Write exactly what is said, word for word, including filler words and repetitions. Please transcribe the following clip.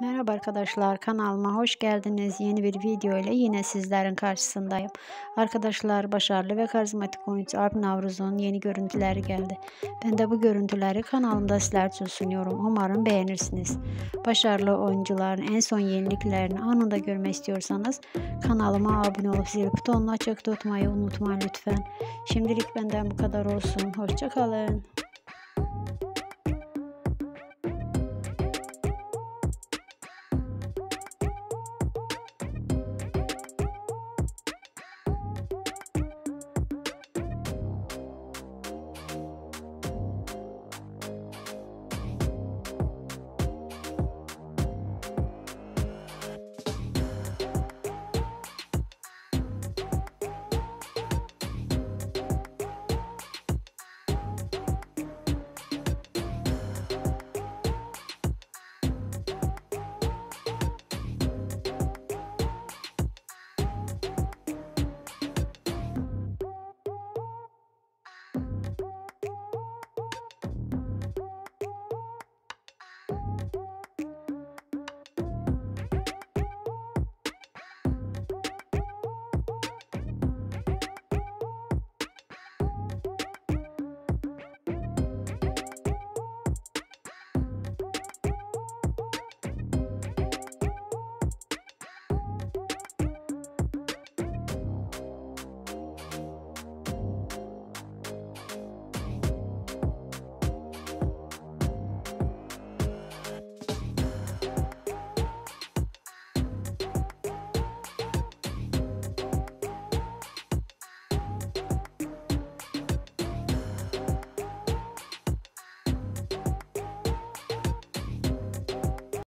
Merhaba arkadaşlar, kanalıma hoş geldiniz. Yeni bir video ile yine sizlerin karşısındayım. Arkadaşlar, başarılı ve karizmatik oyuncu Alp Navruz'un yeni görüntüleri geldi. Ben de bu görüntüleri kanalımda sizler için sunuyorum. Umarım beğenirsiniz. Başarılı oyuncuların en son yeniliklerini anında görmek istiyorsanız kanalıma abone olup zil butonunu açık tutmayı unutmayın lütfen. Şimdilik benden bu kadar olsun. Hoşça kalın.